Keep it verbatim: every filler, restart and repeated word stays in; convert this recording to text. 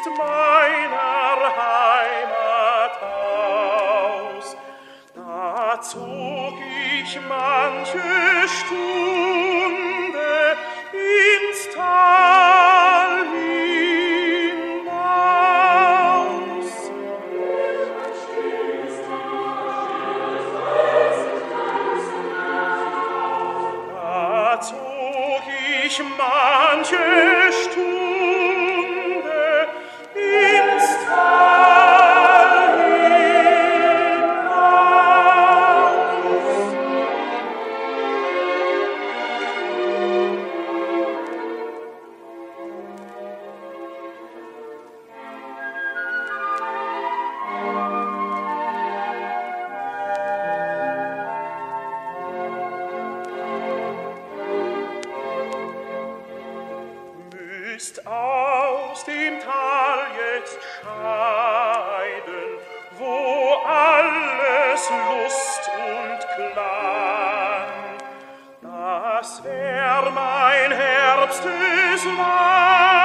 ist meiner Heimat aus. Da zog ich manche Stunde ins Tal hinaus. Da zog ich manche Stunde ins Tal hinaus. Müsst aus dem Tal jetzt scheiden, wo alles Lust und Klang. Das wär mein Herbsteswein.